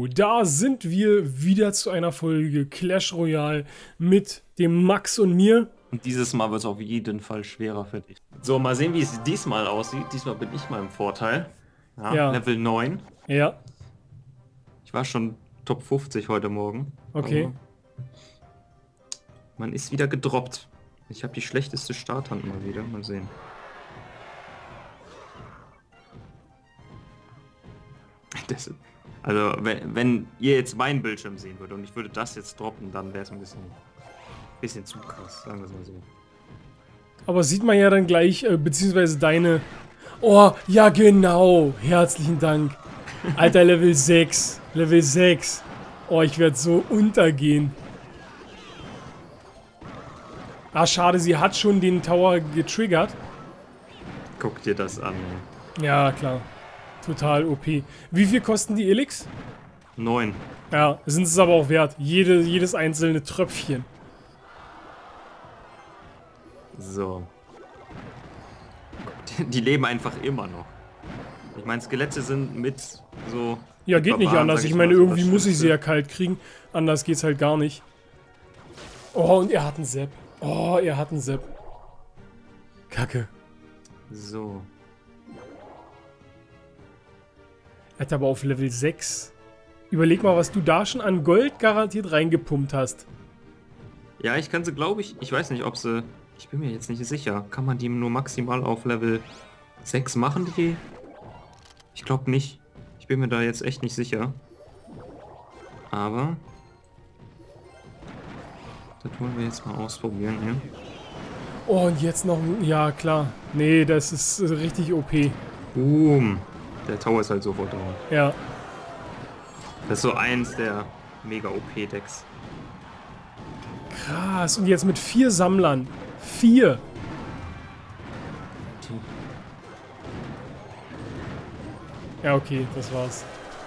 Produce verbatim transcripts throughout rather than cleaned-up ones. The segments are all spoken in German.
So, da sind wir wieder zu einer Folge Clash Royale mit dem Max und mir. Und dieses Mal wird es auf jeden Fall schwerer für dich. So, mal sehen, wie es diesmal aussieht. Diesmal bin ich mal im Vorteil. Ja, Ja. Level neun. Ja, Ich war schon Top fünfzig heute Morgen. okay. Aber man ist wieder gedroppt. Ich habe die schlechteste Starthand mal wieder. Mal sehen. Das, also, wenn, wenn ihr jetzt meinen Bildschirm sehen würdet und ich würde das jetzt droppen, dann wäre es ein bisschen, bisschen zu krass, sagen wir es mal so. Aber sieht man ja dann gleich, äh, beziehungsweise deine... Oh, ja genau. Herzlichen Dank. Alter, Level sechs. Level sechs. Oh, ich werde so untergehen. Ah, schade, sie hat schon den Tower getriggert. Guck dir das an. Ja, klar. Total O P. Wie viel kosten die Elix? neun. Ja, sind es aber auch wert. Jede, jedes einzelne Tröpfchen. So. Die leben einfach immer noch. Ich meine, Skelette sind mit so... Ja, geht nicht Barbaren, anders. sag Ich mal, meine, so irgendwie das muss ich sie Schlimmste. ja kalt kriegen. Anders geht's halt gar nicht. Oh, und er hat einen Sepp. Oh, er hat einen Sepp. Kacke. So. Er hat aber auf Level sechs. Überleg mal, was du da schon an Gold garantiert reingepumpt hast. Ja, ich kann sie, glaube ich... Ich weiß nicht, ob sie... Ich bin mir jetzt nicht sicher. Kann man die nur maximal auf Level sechs machen, die? Ich glaube nicht. Ich bin mir da jetzt echt nicht sicher. Aber... Das wollen wir jetzt mal ausprobieren hier. Oh, und jetzt noch... Ja, klar. Nee, das ist äh, richtig O P. Boom. Der Tower ist halt sofort da. Ja. Das ist so eins der mega O P-Decks. Krass. Und jetzt mit vier Sammlern. Vier. Ja, okay, das war's.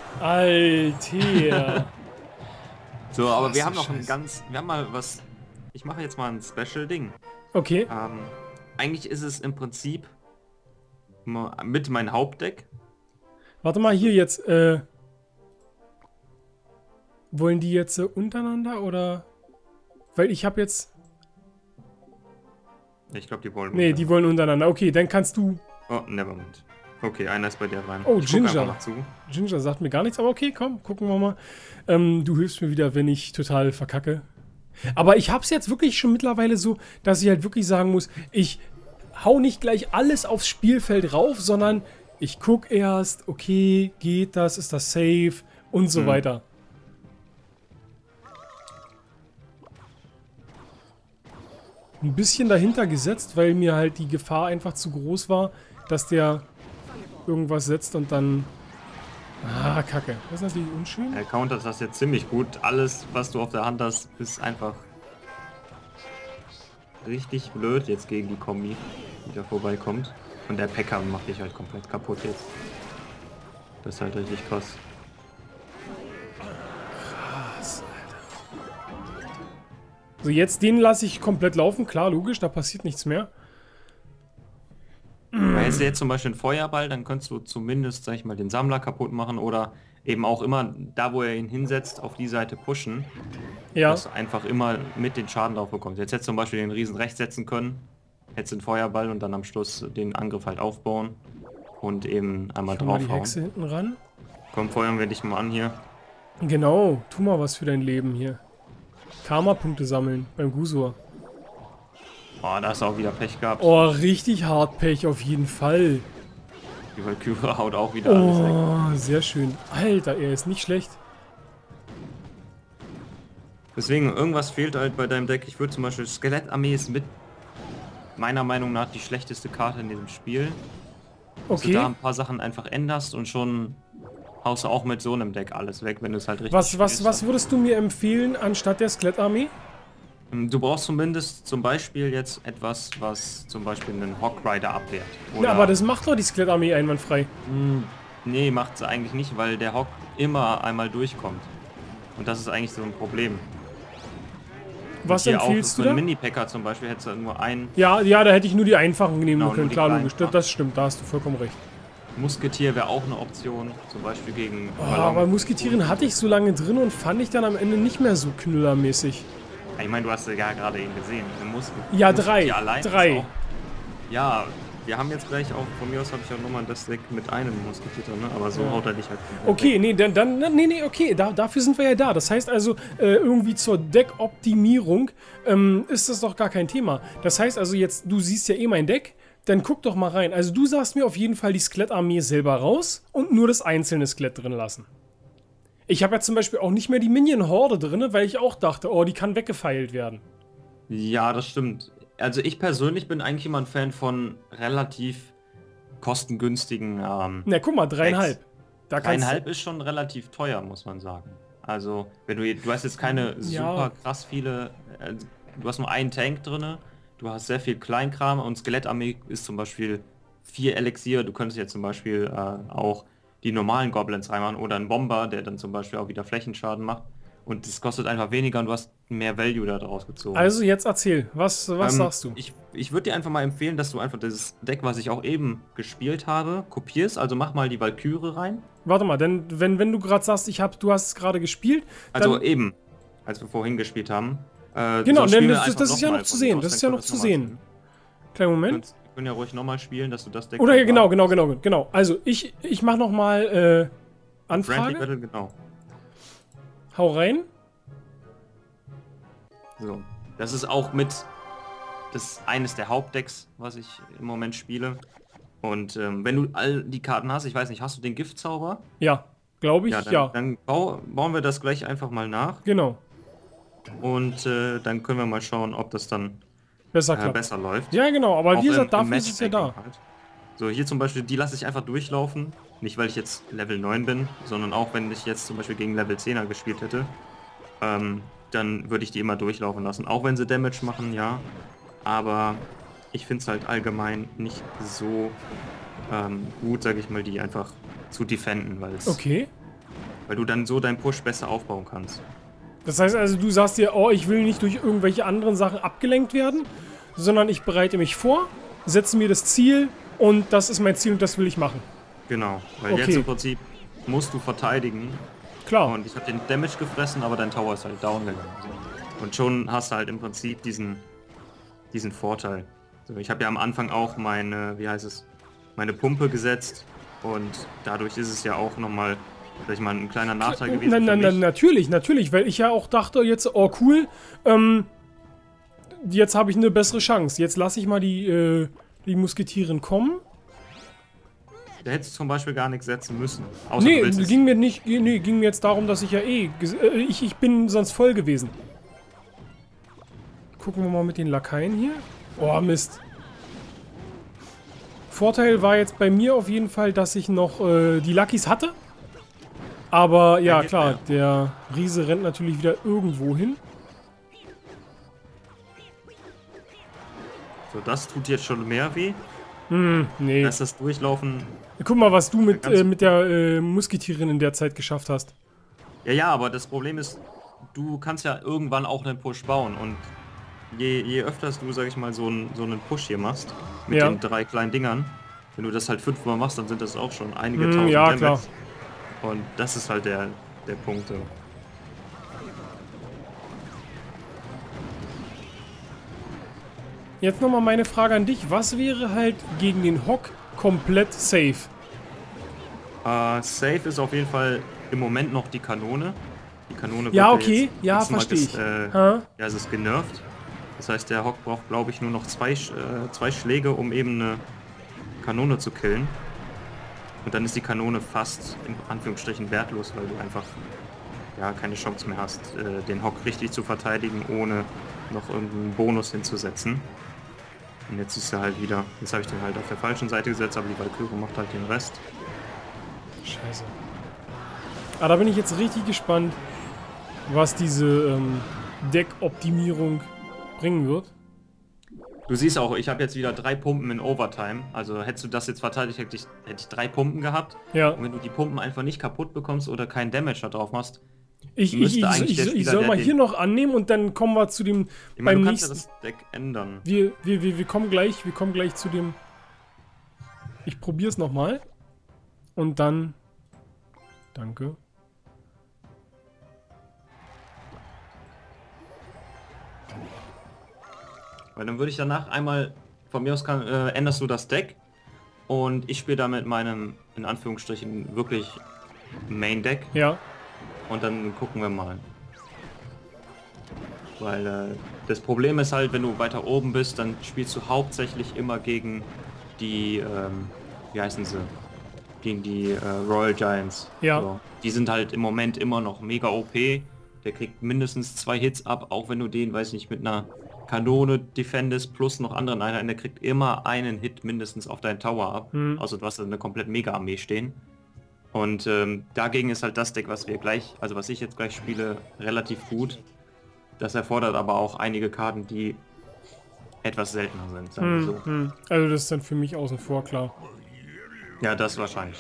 Alter. So, aber Ach, wir so haben noch ein Scheiße. ganz... Wir haben mal was... Ich mache jetzt mal ein Special-Ding. Okay. Ähm, eigentlich ist es im Prinzip mal mit mein Hauptdeck. Warte mal, hier jetzt, äh... Wollen die jetzt äh, untereinander, oder... Weil ich habe jetzt... Ich glaube, die wollen... Nee, die wollen untereinander. Okay, dann kannst du... Oh, nevermind. Okay, einer ist bei dir rein. Oh, Ich guck Ginger. einfach mal zu. Ginger sagt mir gar nichts, aber okay, komm, gucken wir mal. Ähm, du hilfst mir wieder, wenn ich total verkacke. Aber ich hab's jetzt wirklich schon mittlerweile so, dass ich halt wirklich sagen muss, ich hau nicht gleich alles aufs Spielfeld rauf, sondern ich guck erst, okay, geht das, ist das safe und so Mhm. weiter. Ein bisschen dahinter gesetzt, weil mir halt die Gefahr einfach zu groß war, dass der irgendwas setzt und dann... Ah, Kacke. Das ist natürlich unschön. Er countert das jetzt ziemlich gut. Alles, was du auf der Hand hast, ist einfach richtig blöd jetzt gegen die Kombi, die da vorbeikommt. Und der Packer macht dich halt komplett kaputt jetzt. Das ist halt richtig krass. Krass, Alter. So, jetzt den lasse ich komplett laufen. Klar, logisch, da passiert nichts mehr. Hättest du jetzt zum Beispiel einen Feuerball, dann könntest du zumindest, sag ich mal, den Sammler kaputt machen oder eben auch immer da, wo er ihn hinsetzt, auf die Seite pushen, Ja, dass du einfach immer mit den Schaden drauf bekommst. Jetzt hättest du zum Beispiel den Riesen rechts setzen können, hättest den Feuerball und dann am Schluss den Angriff halt aufbauen und eben einmal schau mal die draufhauen. Hexe hinten ran. Komm, feuern wir dich mal an hier. Genau, tu mal was für dein Leben hier. Karma-Punkte sammeln beim Gusur. Oh, da hast du auch wieder Pech gehabt. Oh, richtig hart Pech auf jeden Fall. Die Valkyrie haut auch wieder alles weg. Oh, sehr schön. Alter, er ist nicht schlecht. Deswegen, irgendwas fehlt halt bei deinem Deck. Ich würde zum Beispiel, Skelettarmee ist mit meiner Meinung nach die schlechteste Karte in diesem Spiel. Dass du da Okay. ein paar Sachen einfach änderst und schon haust du auch mit so einem Deck alles weg, wenn du es halt richtig Was, was, spielst. was würdest du mir empfehlen anstatt der Skelettarmee? Du brauchst zumindest zum Beispiel jetzt etwas, was zum Beispiel einen Hawk Rider abwehrt. Na, aber das macht doch die Skelettarmee einwandfrei. Mh, nee, macht es eigentlich nicht, weil der Hawk immer einmal durchkommt. Und das ist eigentlich so ein Problem. Was Hier auch empfiehlst so du ein da? Mini-Packer zum Beispiel hättest du nur einen. Ja, ja, da hätte ich nur die einfachen nehmen Genau, können. nur die Klar, kleinen. logisch. Das, das stimmt, da hast du vollkommen recht. Musketier wäre auch eine Option, zum Beispiel gegen Oh, aber Musketieren hatte ich so lange drin und fand ich dann am Ende nicht mehr so knüllermäßig. Ich meine, du hast ja gerade eben gesehen. Mus ja, drei. Drei. Auch, ja, wir haben jetzt gleich auch, von mir aus habe ich auch nochmal das Deck mit einem Musketier drin, ne? Aber so ja. haut er dich halt. Okay, weg. nee, dann, dann, nee, nee, okay, da, dafür sind wir ja da. Das heißt also, äh, irgendwie zur Deckoptimierung ähm, ist das doch gar kein Thema. Das heißt also jetzt, du siehst ja eh mein Deck, dann guck doch mal rein. Also du sagst mir auf jeden Fall die Skelettarmee selber raus und nur das einzelne Skelett drin lassen. Ich habe ja zum Beispiel auch nicht mehr die Minion-Horde drin, weil ich auch dachte, oh, die kann weggefeilt werden. Ja, das stimmt. Also ich persönlich bin eigentlich immer ein Fan von relativ kostengünstigen ähm, Na, guck mal, dreieinhalb. Da dreieinhalb ist schon relativ teuer, muss man sagen. Also, wenn du, du hast jetzt keine ja. super krass viele, äh, du hast nur einen Tank drin, du hast sehr viel Kleinkram und Skelettarmee ist zum Beispiel vier Elixier, du könntest jetzt zum Beispiel äh, auch die normalen Goblins reinmachen oder einen Bomber, der dann zum Beispiel auch wieder Flächenschaden macht. Und das kostet einfach weniger und du hast mehr Value da draus gezogen. Also jetzt erzähl, was, was ähm, sagst du? Ich, ich würde dir einfach mal empfehlen, dass du einfach das Deck, was ich auch eben gespielt habe, kopierst. Also mach mal die Valkyrie rein. Warte mal, denn wenn, wenn du gerade sagst, ich hab, du hast es gerade gespielt. Also eben, als wir vorhin gespielt haben. Äh, genau, denn das, das ist ja noch zu sehen. Das ist ja noch zu sehen. Kleinen Moment. Wir können ja ruhig nochmal spielen, dass du das Deck... Oder ja, genau, genau, genau, genau. Also ich, ich mach nochmal äh, Anfrage. Battle, genau. Hau rein. So, das ist auch mit das ist eines der Hauptdecks, was ich im Moment spiele. Und ähm, wenn du all die Karten hast, ich weiß nicht, hast du den Giftzauber? Ja, glaube ich, ja. Dann, ja. dann bau, bauen wir das gleich einfach mal nach. Genau. Und äh, dann können wir mal schauen, ob das dann besser, äh, besser läuft. Ja, genau, aber wie gesagt, dafür ist es ja da. Halt. So, hier zum Beispiel, die lasse ich einfach durchlaufen. Nicht, weil ich jetzt Level neun bin, sondern auch, wenn ich jetzt zum Beispiel gegen Level zehner gespielt hätte. Ähm, dann würde ich die immer durchlaufen lassen. Auch wenn sie Damage machen, ja. Aber ich finde es halt allgemein nicht so ähm, gut, sage ich mal, die einfach zu defenden, weil es, okay. weil du dann so deinen Push besser aufbauen kannst. Das heißt also, du sagst dir, oh, ich will nicht durch irgendwelche anderen Sachen abgelenkt werden, sondern ich bereite mich vor, setze mir das Ziel und das ist mein Ziel und das will ich machen. Genau, weil okay. Jetzt im Prinzip musst du verteidigen. Klar. Und ich habe den Damage gefressen, aber dein Tower ist halt down gegangen. Und schon hast du halt im Prinzip diesen, diesen Vorteil. So, ich habe ja am Anfang auch meine, wie heißt es, meine Pumpe gesetzt und dadurch ist es ja auch nochmal, sag ich mal, ein kleiner Nachteil gewesen. Nein, nein, nein, natürlich, natürlich, weil ich ja auch dachte jetzt, oh cool, ähm, jetzt habe ich eine bessere Chance. Jetzt lasse ich mal die, äh, die Musketieren kommen. Da hättest du zum Beispiel gar nichts setzen müssen. Außer nee, ging mir nicht, nee, ging mir jetzt darum, dass ich ja eh, äh, ich, ich bin sonst voll gewesen. Gucken wir mal mit den Lakaien hier. Oh, Mist. Vorteil war jetzt bei mir auf jeden Fall, dass ich noch äh, die Luckies hatte. Aber ja, klar, mehr. Der Riese rennt natürlich wieder irgendwo hin. So, das tut jetzt schon mehr weh. Hm, nee. Lass das durchlaufen. Guck mal, was du mit, äh, mit der äh, Musketierin in der Zeit geschafft hast. Ja, ja, aber das Problem ist, du kannst ja irgendwann auch einen Push bauen. Und je, je öfters du, sag ich mal, so einen, so einen Push hier machst, mit ja. den drei kleinen Dingern, wenn du das halt fünfmal machst, dann sind das auch schon einige hm, tausend ja, Damage. Klar. Und das ist halt der, der Punkt. Jetzt nochmal meine Frage an dich. Was wäre halt gegen den Hock komplett safe? Uh, safe ist auf jeden Fall im Moment noch die Kanone. Die Kanone ja, okay. Ja, verstehe ich. Äh, ja, es ist genervt. Das heißt, der Hock braucht, glaube ich, nur noch zwei, äh, zwei Schläge, um eben eine Kanone zu killen. Und dann ist die Kanone fast in Anführungsstrichen wertlos, weil du einfach ja, keine Chance mehr hast, äh, den Hock richtig zu verteidigen, ohne noch irgendeinen Bonus hinzusetzen. Und jetzt ist er halt wieder, jetzt habe ich den halt auf der falschen Seite gesetzt, aber die Valkyrie macht halt den Rest. Scheiße. Ah, da bin ich jetzt richtig gespannt, was diese ähm, Deckoptimierung bringen wird. Du siehst auch, ich habe jetzt wieder drei Pumpen in Overtime. Also hättest du das jetzt verteidigt, hätte ich, hätte ich drei Pumpen gehabt. Ja. Und wenn du die Pumpen einfach nicht kaputt bekommst oder keinen Damage da drauf machst, ich, ich, ich, ich, ich soll mal hier noch annehmen und dann kommen wir zu dem ich meine, beim du nächsten. Kannst ja das Deck ändern. Wir, wir, wir, wir kommen gleich, wir kommen gleich zu dem. Ich probiere es nochmal. Und dann... Danke. Weil dann würde ich danach einmal, von mir aus kann, äh, änderst du das Deck und ich spiele da mit meinem, in Anführungsstrichen, wirklich Main Deck. Ja. Und dann gucken wir mal. Weil äh, das Problem ist halt, wenn du weiter oben bist, dann spielst du hauptsächlich immer gegen die, ähm, wie heißen sie? Gegen die äh, Royal Giants. Ja. So. Die sind halt im Moment immer noch mega O P. Der kriegt mindestens zwei Hits ab, auch wenn du den, weiß nicht, mit einer Kanone defendest plus noch anderen Einheiten. Der kriegt immer einen Hit mindestens auf deinen Tower ab. Hm. Also du hast da eine komplett Mega-Armee stehen. Und ähm, dagegen ist halt das Deck, was wir gleich, also was ich jetzt gleich spiele, relativ gut. Das erfordert aber auch einige Karten, die etwas seltener sind, sagen wir Hm, so. hm. Also das ist dann für mich außen vor, klar. Ja, das wahrscheinlich.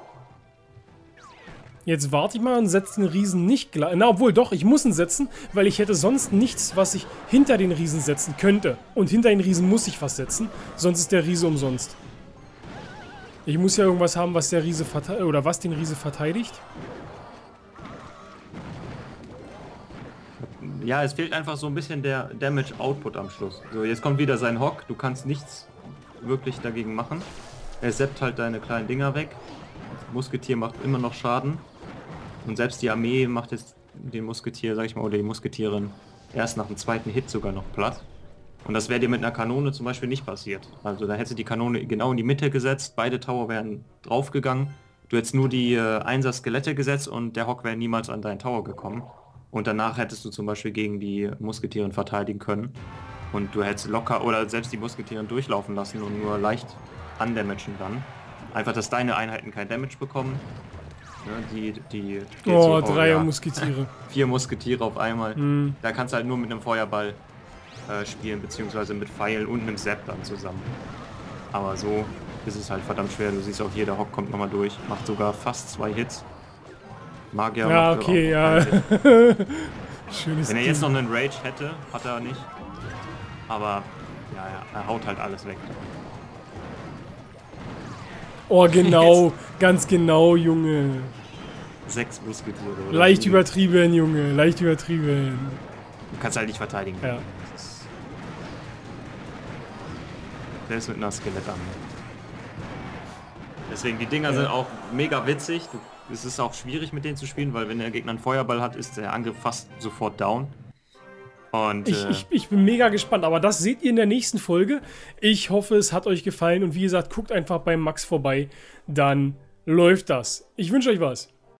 Jetzt warte ich mal und setze den Riesen nicht gleich. Na, obwohl doch, ich muss ihn setzen, weil ich hätte sonst nichts, was ich hinter den Riesen setzen könnte. Und hinter den Riesen muss ich was setzen, sonst ist der Riese umsonst. Ich muss ja irgendwas haben, was der Riese verteidigt, oder was den Riese verteidigt. Ja, es fehlt einfach so ein bisschen der Damage Output am Schluss. So, jetzt kommt wieder sein Hock, du kannst nichts wirklich dagegen machen. Er seppt halt deine kleinen Dinger weg. Das Musketier macht immer noch Schaden. Und selbst die Armee macht jetzt den Musketier, sag ich mal, oder die Musketierin erst nach dem zweiten Hit sogar noch platt. Und das wäre dir mit einer Kanone zum Beispiel nicht passiert. Also da hätte die Kanone genau in die Mitte gesetzt, beide Tower wären draufgegangen. Du hättest nur die äh, Einser-Skelette gesetzt und der Hock wäre niemals an deinen Tower gekommen. Und danach hättest du zum Beispiel gegen die Musketierin verteidigen können. Und du hättest locker oder selbst die Musketierin durchlaufen lassen und nur leicht undamagen dann. Einfach, dass deine Einheiten kein Damage bekommen. Ja, die, die, die Oh, so, Dreier ja. Musketiere. Vier Musketiere auf einmal. Hm. Da kannst du halt nur mit einem Feuerball äh, spielen, beziehungsweise mit Pfeil und einem Sepp dann zusammen. Aber so ist es halt verdammt schwer. Du siehst auch hier, der Hock kommt nochmal durch. Macht sogar fast zwei Hits. Magier Ja, macht okay, auch ja. einen Hit. Schönes Wenn er jetzt Ding. noch einen Rage hätte, hat er nicht. Aber ja, ja, er haut halt alles weg. Oh, genau. Ganz genau, Junge. Sechs Musketiere. Oder Leicht wie. übertrieben, Junge. Leicht übertrieben. Du kannst halt nicht verteidigen. Ja. Das ist selbst mit einer Skelettarmee. Deswegen, die Dinger Ja. sind auch mega witzig. Du, es ist auch schwierig mit denen zu spielen, weil wenn der Gegner einen Feuerball hat, ist der Angriff fast sofort down. Und Ich, äh, ich, ich bin mega gespannt, aber das seht ihr in der nächsten Folge. Ich hoffe, es hat euch gefallen und wie gesagt, guckt einfach beim Max vorbei, dann läuft das. Ich wünsche euch was.